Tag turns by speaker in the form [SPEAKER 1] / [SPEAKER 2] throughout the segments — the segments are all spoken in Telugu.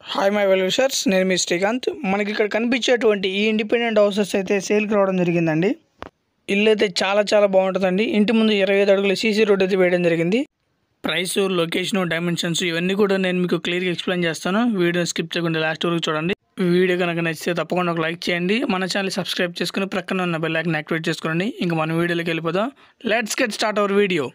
[SPEAKER 1] హాయ్ మై వెల్విషర్స్, నేను మీ శ్రీకాంత్. మనకి ఇక్కడ కనిపించేటువంటి ఈ ఇండిపెండెంట్ హౌసెస్ అయితే సేల్కి రావడం జరిగిందండి. ఇల్లు అయితే చాలా బాగుంటుందండి. ఇంటి ముందు 25 అడుగుల సీసీ రోడ్ అయితే వేయడం జరిగింది. ప్రైస్, లొకేషన్, డైమెన్షన్స్ ఇవన్నీ కూడా నేను మీకు క్లియర్గా ఎక్స్ప్లెయిన్ చేస్తాను. వీడియో స్కిప్ చేయకుండా లాస్ట్ వరకు చూడండి. వీడియో కనుక నచ్చితే తప్పకుండా ఒక లైక్ చేయండి. మన ఛానల్ సబ్స్క్రైబ్ చేసుకుని ప్రక్కన ఉన్న బెల్ ఐకాన్ యాక్టివేట్ చేసుకోండి. ఇంకా మన వీడియోలోకి వెళ్ళిపోదాం. Let's get start our video.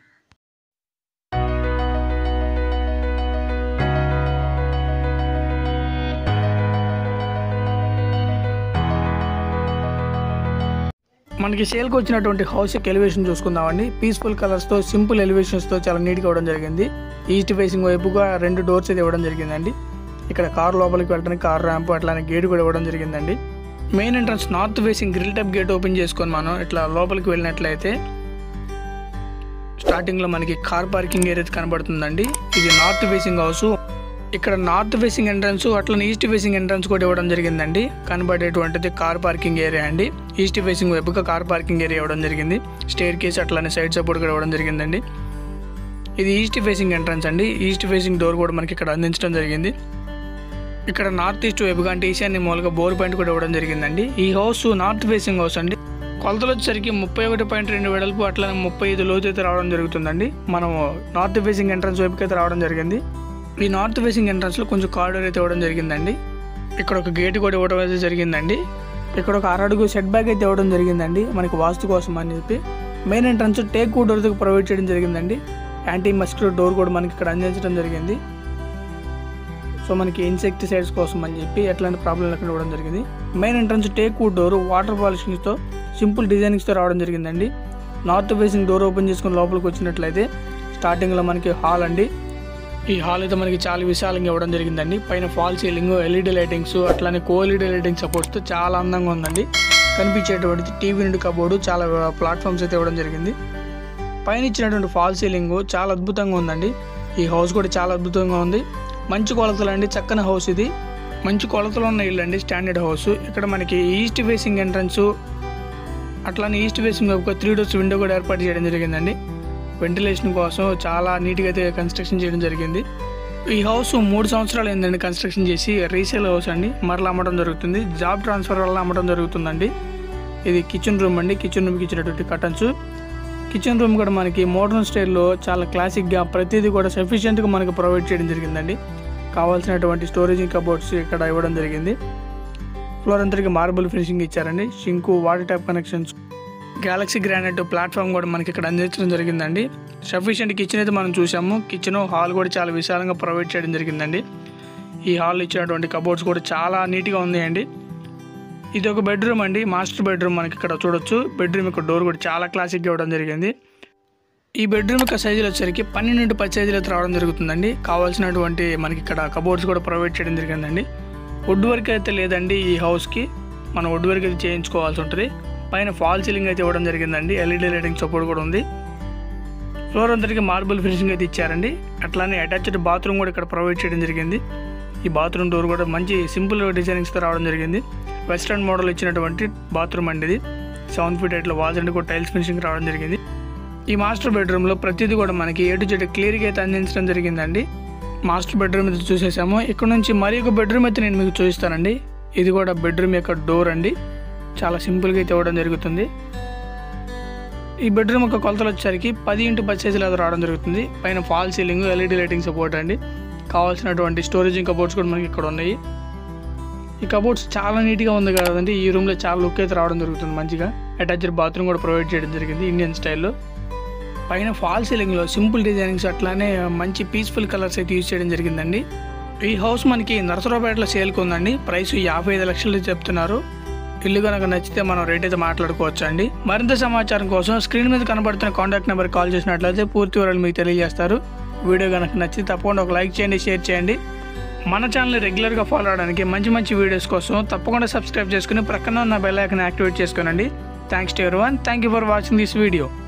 [SPEAKER 1] మనకి సేల్కి వచ్చినటువంటి హౌస్ యొక్క ఎలివేషన్ చూసుకుందామండి. పీస్ఫుల్ కలర్స్తో, సింపుల్ ఎలివేషన్స్తో చాలా నీట్గా ఇవ్వడం జరిగింది. ఈస్ట్ ఫేసింగ్ వైపుగా 2 డోర్స్ అయితే ఇవ్వడం జరిగిందండి. ఇక్కడ కార్ లోపలికి వెళ్ళడానికి కార్ ర్యాంప్, అట్లానే గేట్ కూడా ఇవ్వడం జరిగిందండి. Main entrance north facing grill type gate open చేసుకొని మనం ఇట్లా లోపలికి వెళ్ళినట్లయితే స్టార్టింగ్లో మనకి కార్ పార్కింగ్ ఏరియా కనబడుతుందండి. ఇది నార్త్ ఫేసింగ్ హౌస్. ఇక్కడ నార్త్ ఫేసింగ్ ఎంట్రన్స్, అట్లనే ఈస్ట్ ఫేసింగ్ ఎంట్రన్స్ కూడా ఇవ్వడం జరిగిందండి. కనబడేటువంటిది కార్ పార్కింగ్ ఏరియా అండి. ఈస్ట్ ఫేసింగ్ వైపుగా కార్ పార్కింగ్ ఏరియా ఇవ్వడం జరిగింది. స్టేర్ కేస్ అట్లానే సైడ్ సపోర్ట్ కూడా ఇవ్వడం జరిగిందండి. ఇది ఈస్ట్ ఫేసింగ్ ఎంట్రన్స్ అండి. ఈస్ట్ ఫేసింగ్ డోర్ కూడా మనకి ఇక్కడ అందించడం జరిగింది. ఇక్కడ నార్త్ ఈస్ట్ వైపుగా అంటే ఈశాన్య మూలగా బోర్ పాయింట్ కూడా ఇవ్వడం జరిగిందండి. ఈ హౌస్ నార్త్ ఫేసింగ్ హౌస్ అండి. కొలతలు వచ్చేసరికి 31.2 వెడల్పు, అట్లానే 35 లోతు అయితే రావడం జరుగుతుందండి. మనం నార్త్ ఫేసింగ్ ఎంట్రన్స్ వైపుకి అయితే రావడం జరిగింది. ఈ నార్త్ ఫేసింగ్ ఎంట్రన్స్లో కొంచెం కారిడార్ అయితే ఇవ్వడం జరిగిందండి. ఇక్కడ ఒక గేట్ కూడా ఇవ్వడం అయితే జరిగిందండి. ఇక్కడ ఒక 6 అడుగు సెట్ బ్యాక్ అయితే ఇవ్వడం జరిగిందండి, మనకి వాస్తు కోసం అని చెప్పి. Main entrance teak wood door provide చేయడం జరిగిందండి. యాంటీ మస్కిటో డోర్ కూడా మనకి ఇక్కడ అందించడం జరిగింది. సో మనకి ఇన్సెక్టిసైడ్స్ కోసం అని చెప్పి ఎట్లాంటి ప్రాబ్లం లేకుండా ఇవ్వడం జరిగింది. Main entrance teak wood door water పాలిషింగ్స్తో సింపుల్ డిజైనింగ్స్తో రావడం జరిగిందండి. నార్త్ ఫేసింగ్ డోర్ ఓపెన్ చేసుకుని లోపలికి వచ్చినట్లయితే స్టార్టింగ్లో మనకి హాల్ అండి. ఈ హాల్ అయితే మనకి చాలా విశాలంగా ఇవ్వడం జరిగిందండి. పైన ఫాల్ సీలింగ్, ఎల్ఈడి లైటింగ్స్, అట్లానే కోఎల్ఈడి లైటింగ్ సపోర్ట్స్తో చాలా అందంగా ఉందండి. కనిపించేటువంటి టీవీ నుండి కబోర్డు, చాలా ప్లాట్ఫామ్స్ అయితే ఇవ్వడం జరిగింది. పైన ఇచ్చినటువంటి ఫాల్ సీలింగ్ చాలా అద్భుతంగా ఉందండి. ఈ హౌస్ కూడా చాలా అద్భుతంగా ఉంది. మంచి కొలతలు అండి, చక్కని హౌస్ ఇది. మంచి కొలతలు ఉన్న ఇల్లు అండి, స్టాండర్డ్ హౌస్. ఇక్కడ మనకి ఈస్ట్ ఫేసింగ్ ఎంట్రన్స్, అట్లానే ఈస్ట్ ఫేసింగ్ ఒక 3 డోర్స్ విండో కూడా ఏర్పాటు చేయడం జరిగిందండి. వెంటిలేషన్ కోసం చాలా నీట్గా అయితే కన్స్ట్రక్షన్ చేయడం జరిగింది. ఈ హౌస్ 3 సంవత్సరాలు అయిందండి కన్స్ట్రక్షన్ చేసి. రీసేల్ హౌస్ అండి, మరలా అమ్మడం జరుగుతుంది. జాబ్ ట్రాన్స్ఫర్ వల్ల అమ్మడం జరుగుతుందండి. ఇది కిచెన్ రూమ్ అండి. కిచెన్ రూమ్కి ఇచ్చినటువంటి కర్టన్స్. కిచెన్ రూమ్ కూడా మనకి మోడర్న్ స్టైల్లో చాలా క్లాసిక్గా ప్రతిదీ కూడా సఫిషియెంట్గా మనకి ప్రొవైడ్ చేయడం జరిగిందండి. కావాల్సినటువంటి స్టోరేజ్ కబోర్డ్స్ ఇక్కడ ఇవ్వడం జరిగింది. ఫ్లోర్ అంతటికి మార్బుల్ ఫినిషింగ్ ఇచ్చారండి. Sink, water tap connections, galaxy granite platform కూడా మనకి ఇక్కడ అందించడం జరిగిందండి. సఫిషియెంట్ కిచెన్ అయితే మనం చూసాము. కిచెన్, హాల్ కూడా చాలా విశాలంగా ప్రొవైడ్ చేయడం జరిగిందండి. ఈ హాల్ ఇచ్చినటువంటి కబోర్డ్స్ కూడా చాలా నీట్గా ఉన్నాయండి. ఇది ఒక బెడ్రూమ్ అండి, మాస్టర్ బెడ్రూమ్. మనకి ఇక్కడ చూడొచ్చు. బెడ్రూమ్ యొక్క డోర్ కూడా చాలా క్లాసిక్గా ఇవ్వడం జరిగింది. ఈ బెడ్రూమ్ యొక్క సైజులు వచ్చేసరికి 12 x 10 సైజులు అయితే రావడం జరుగుతుందండి. కావాల్సినటువంటి మనకి ఇక్కడ కబోర్డ్స్ కూడా ప్రొవైడ్ చేయడం జరిగిందండి. వుడ్ వర్క్ అయితే లేదండి ఈ హౌస్కి, మనం వుడ్ వర్క్ అయితే చేయించుకోవాల్సి ఉంటుంది. పైన ఫాల్ సీలింగ్ అయితే ఇవ్వడం జరిగిందండి. ఎల్ఈడి లైటింగ్ సపోర్ట్ కూడా ఉంది. ఫ్లోర్ అంతటికి మార్బుల్ ఫినిషింగ్ అయితే ఇచ్చారండి. అట్లానే అటాచ్డ్ బాత్రూమ్ కూడా ఇక్కడ ప్రొవైడ్ చేయడం జరిగింది. ఈ బాత్రూమ్ డోర్ కూడా మంచి సింపుల్ డిజైనింగ్స్తో రావడం జరిగింది. వెస్ట్రన్ మోడల్ ఇచ్చినటువంటి బాత్రూమ్ అండి ఇది. 7 feet హైట్లో వాల్స్ అండి కూడా టైల్స్ ఫినిషింగ్ రావడం జరిగింది. ఈ మాస్టర్ బెడ్రూమ్లో ప్రతిదీ కూడా మనకి A to Z క్లియర్గా అయితే అందించడం జరిగిందండి. మాస్టర్ బెడ్రూమ్ అయితే చూసేసాము. ఇక్కడ నుంచి మరి ఒక బెడ్రూమ్ అయితే నేను మీకు చూపిస్తానండి. ఇది కూడా బెడ్రూమ్ యొక్క డోర్ అండి. చాలా సింపుల్గా అయితే ఇవ్వడం జరుగుతుంది. ఈ బెడ్రూమ్ యొక్క కొలతలు వచ్చేసరికి 10 x 10 సైజులు అయితే రావడం జరుగుతుంది. పైన fall ceiling, LED lighting support అండి. కావాల్సినటువంటి స్టోరేజ్ కబోర్డ్స్ కూడా మనకి ఇక్కడ ఉన్నాయి. ఈ కబోర్డ్స్ చాలా నీట్గా ఉంది కదండి. ఈ రూమ్లో చాలా లుక్ అయితే రావడం జరుగుతుంది మంచిగా. అటాచ్డ్ బాత్రూమ్ కూడా ప్రొవైడ్ చేయడం జరిగింది ఇండియన్ స్టైల్లో. పైన ఫాల్ సీలింగ్లో సింపుల్ డిజైనింగ్స్, అట్లానే మంచి పీస్ఫుల్ కలర్స్ అయితే యూజ్ చేయడం జరిగిందండి. ఈ హౌస్ మనకి నరసరావుపేటలో సేల్కి ఉందండి. ప్రైస్ 55 లక్షలు చెప్తున్నారు. ఇల్లు కనుక నచ్చితే మనం రేట్ అయితే మాట్లాడుకోవచ్చు అండి. మరింత సమాచారం కోసం స్క్రీన్ మీద కనబడుతున్న కాంటాక్ట్ నెంబర్ కాల్ చేసినట్లయితే పూర్తి వివరాలు మీకు తెలియజేస్తారు. వీడియో కనుక నచ్చితే తప్పకుండా ఒక లైక్ చేయండి, షేర్ చేయండి. మన ఛానల్ రెగ్యులర్గా ఫాలో అవడానికి మంచి వీడియోస్ కోసం తప్పకుండా సబ్స్క్రైబ్ చేసుకుని ప్రక్కన ఉన్న బెల్ ఐకాన్ యాక్టివేట్ చేసుకోనండి. Thanks to everyone. Thank you for watching this video.